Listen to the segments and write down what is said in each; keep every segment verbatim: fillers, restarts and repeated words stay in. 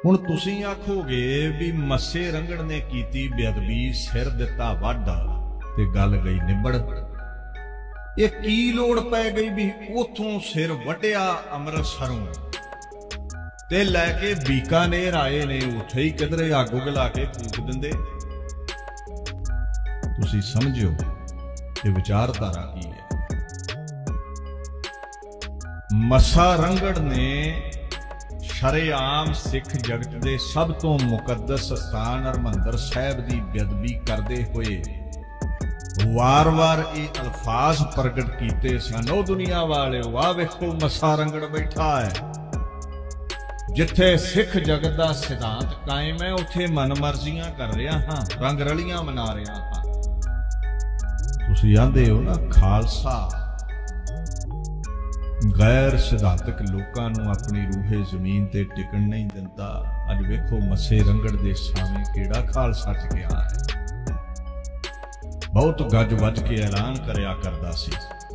हुण तुसीं आखोगे भी मस्से रंगड़ ने कीती बेअदबी, सिर दिता वढ ते गल गई निबड़। ये की लोड़ पै गई भी उथों सिर वढिया अमृतसरों ते लैके बीकानेर आए ने, उत्थे ही किधरे अग उगला के फूक दिंदे। तुसीं समझो ये विचारधारा की है। मस्सा रंगड़ ने शरेआम सिख जगत के सब तो मुकद्दस स्थान हरमंदर साहिब की बेअदबी करते हुए वार वार ये अल्फाज प्रगट किए सन। ओ दुनिया वाले, वाह वेखो मस्सा रंगड़ बैठा है। जिथे सिख जगत का सिद्धांत कायम है, उथे मन मर्जियां कर रहा हाँ, रंग रलियां मना रहा हाँ। तुसीं आंदे हो ना खालसा गैर सिद्धांतक लोगों नूं अपनी रूहे जमीन ते टिकण नहीं दिंदा। अज वेखो मस्से रंगड़ दे सामने केड़ा खालसा टिकिया है। बहुत गज वज के ऐलान करया करदा सी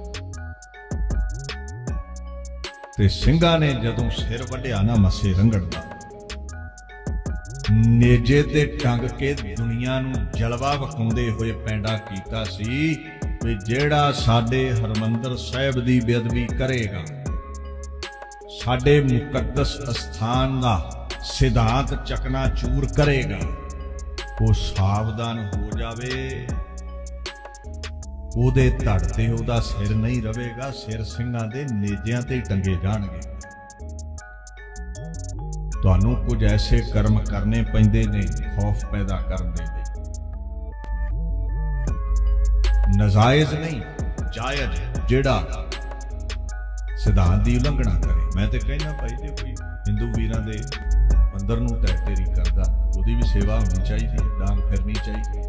ते ਸਿੰਘਾਂ ने जदों सिर वढिया ना मस्से रंगड़ दा, नेजे ते टंग के दुनिया नूं जलवा विखाउंदे होए पैंडा कीता सी भी जेड़ा साडे हरमंदर साहिब दी बेअदबी करेगा, साडे मुकद्दस स्थान दा सिद्धांत चकना चूर करेगा, वो सावधान हो जावे। ओदे धड़ ते ओदा सिर नहीं रवेगा, सिर ਸਿੰਘਾਂ दे नेजियां ते टंगे जाणगे। तुहानूं कुछ ऐसे कर्म करने पैंदे ने खौफ पैदा करन दे लई, नजायज नहीं जायज। जेड़ा सिद्धांत की उलंघना करे, मैं तो कहना भाई जे कोई हिंदू वीरां दे मंदिर नूं ढह ढेरी करदा, ओदी भी सेवा होनी चाहिए, डांग फिरनी चाहिए।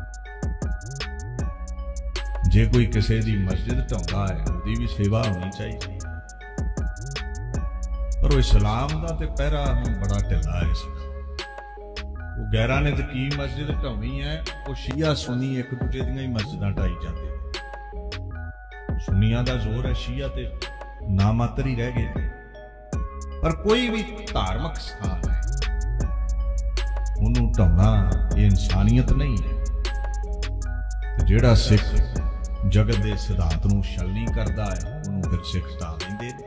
जे कोई किसी की मस्जिद ढाउंदा है, ओदी भी सेवा होनी चाहिए। पर वो इस्लाम का तो पहरा बड़ा ढिला है। वो गैरां ने तो की मस्जिद ढाउणी है, वो शिया सुनी एक दूजे दी ही मस्जिदां ढाई जाते। सुनिया का जोर है, शिया ते नामात्र ही रह गए। पर कोई भी धार्मिक स्थान है, उन्होंने ढाउणा ये इंसानियत नहीं है। जेड़ा सिख जगत के सिद्धांत नूं छलनी करता है, उन्होंने फिर सिख ढा लैंदे।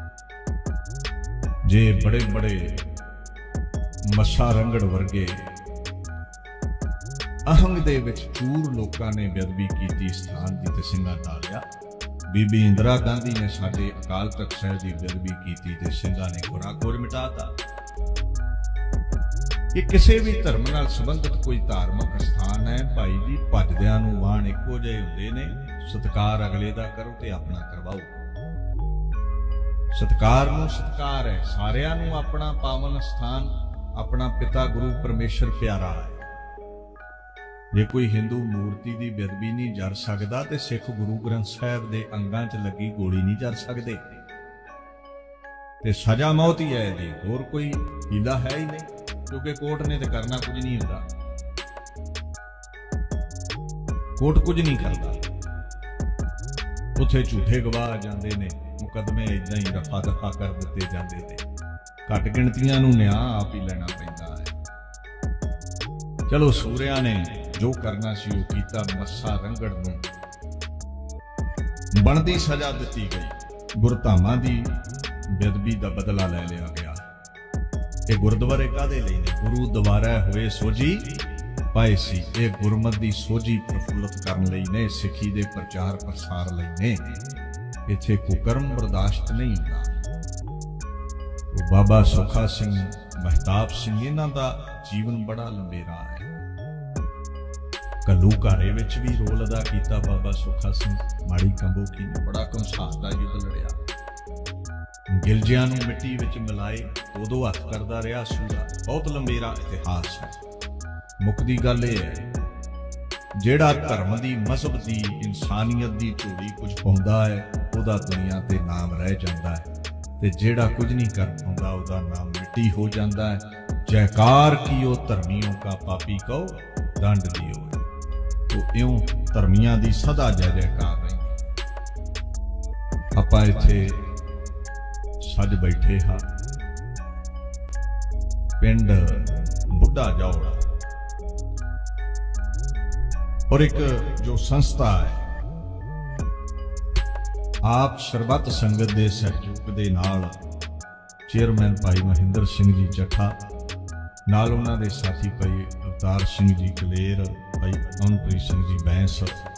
जे बड़े बड़े मस्सा रंगड़ वर्गे अहंग दे विच चूर लोकां ने बेअदबी कीती स्थान दी ते ਸਿੰਘਾਂ ढा लिया। बीबी इंदिरा गांधी ने साडे अकाल तख्त साहिब की बेअदबी कीती ते ਸਿੰਘਾਂ ने गुरा गुर मिटाता। ये किसी भी धर्म नाल संबंधित कोई धार्मिक स्थान है, भाई जी भजदियां नूं वाण इक्को जिहे हुंदे ने। सत्कार अगले दा करो ते अपना करवाओ। सत्कार नूं सत्कार है, सारियां नूं अपना पावन स्थान, अपना पिता गुरु परमेश्वर प्यारा है। जे कोई हिंदू मूर्ति की बेअदबी नहीं जर सकता तो सिख गुरु ग्रंथ साहिब के अंगां च लगी गोली नहीं जर सकते। ते सजा मौत ही है जी, होर कोई हीला है ही नहीं, क्योंकि कोर्ट ने तो करना कुछ नहीं होता। कोर्ट कुछ नहीं करता, उत्थे झूठे गवाह जाते ने, मुकदमे इदां ही रफा दफा कर दिते जाते थे। घट गिणतियां नूं न्याय आप ही लेना पैंदा है। चलो सूरिया ने जो करना सी वो कीता। मस्सा रंगड़ नूं बनदी सजा दिती गई। गुरधामां दी बेअदबी दा बदला लै लिया गया। ये गुरुद्वारे कादे लई ने? गुरु द्वारा होए सोझी पाए सी। ये गुरमत दी सोझी प्रफुल्लित करन लई ने, सिखी दे प्रचार प्रसार लई ने। इत्थे कुकर्म बर्दाश्त नहीं होता। बाबा सुखा सिंह, महताब सिंह, इन्हां दा जीवन बड़ा लंबेरा है। घल्लूघारे विच भी रोल अदा किया बाबा सुखा सिंह। माड़ी कंबोकी ने बड़ा घमसान दा युद्ध लड़िया। गिलजियां नूं मिट्टी विच मिलाए दो दो हथ करदा रहा सूरा। बहुत लंबेरा इतिहास है। मुकदी गल यह है, जेड़ा धर्म दी, मजहब दी, इंसानियत दी झोली कुछ पाउंदा है, उहदा दुनिया ते नाम रह जांदा है, ते जेड़ा कुछ नहीं कर पाउंदा उहदा नाम मिट्टी हो जांदा है। जयकार कियो धर्मियों का, पापी कहो दंड दियो। तो इउं धर्मियां दी सदा जय जयकार रही। आपां इत्थे सज बैठे हाँ, पिंड बुढ़ा जौड़। और एक जो संस्था है आप सरबत संगत के सहयोग के नाल चेयरमैन भाई महेंद्र सिंह जी चट्ठा नाल उन्हां दे साथी भाई अवतार सिंह जी कलेर, भाई अमनप्रीत सिंह जी बैंस,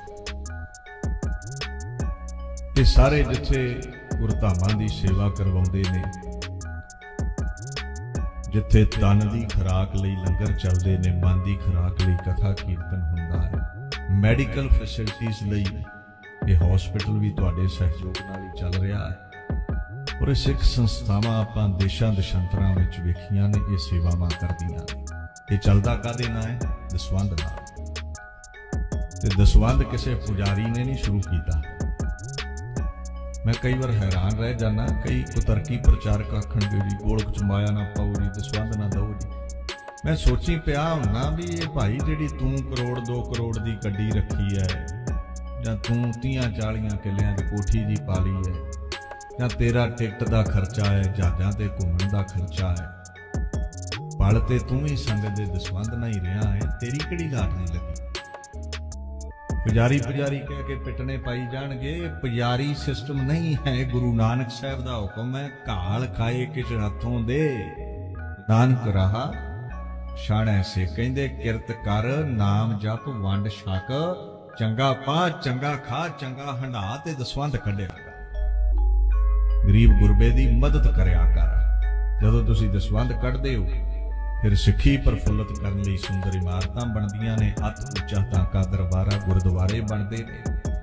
ये सारे जिथे गुरधामां दी सेवा करवाउंदे ने, जिथे तन की खुराक लई लंगर चलते ने, मन की खुराक लई कथा कीर्तन हुंदा है, मैडिकल फैसिलिटीज़ लई ये हॉस्पिटल भी तुहाडे सहयोग नाल ही चल रहा है। और सिख संस्थावां आपां देशां दशांतरां विच वेखियां ने ये सेवावां करदियां ने। ये चलदा काहदे नाल है? दसवंध नाल। ते दसवंध किसी पुजारी ने नहीं शुरू किया। मैं कई बार हैरान रह जाना, कई कुतरकी प्रचारक आखणगे जी गोलक च माया ना पाओ जी, दसवंध ना दो जी। मैं सोची पिया हुन्ना भी ये भाई जिहड़ी तू करोड़ दो करोड़ की गड्डी रखी है, जां तू तीहां चालियां किलियां दी कोठी जी पा ली है, जां तेरा टिकट का खर्चा है, जहाज़ां ते घूमण का खर्चा है, पल ते तू ही संगत दे दसवंध ना ही रहा है, तेरी किहड़ी लाट नहीं लगी। पुजारी पुजारी कह के पिटने पाई जाणगे। पुजारी सिस्टम नहीं है, गुरु नानक साहब का हुक्म है, घाल खाए किस हथों दे नानक रहा शाणे से। कहंदे किरत कर नाम जप वंड छक, चंगा पा चंगा खा चंगा हंडा ते दसवंध कढिया कर, गरीब गुरबे की मदद करया कर। जदों तुसीं दसवंध कढदे हो फिर सिक्खी प्रफुल्लित करने लई सुंदर इमारतां बनदियां ने, अत उच्चा ताका दरबारा गुरुद्वारे बनते ने,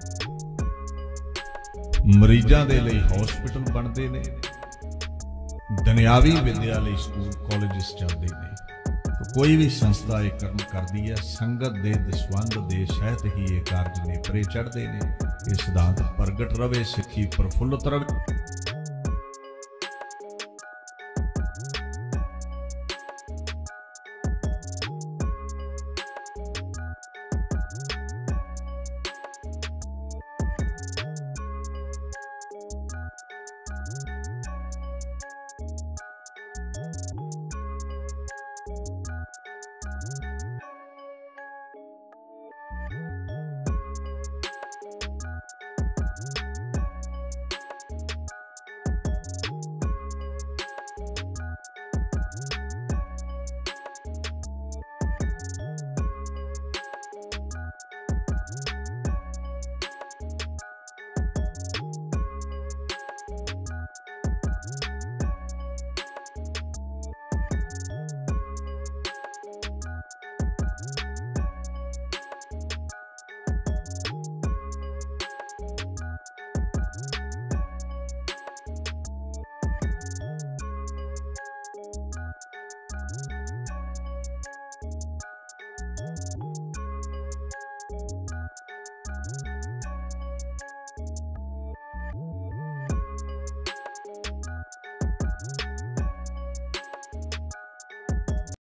मरीजां दे लई हॉस्पिटल बनते ने, दुनियावी विद्या लई स्कूल कॉलेज चलते हैं। तो कोई भी संस्था एक कर्म करती है, संगत दे दसवंध दे शहत ही ये कार्य नेपरे चढ़ते हैं। ये सिद्धांत प्रगट रवे, सिक्खी प्रफुल्लित रवे।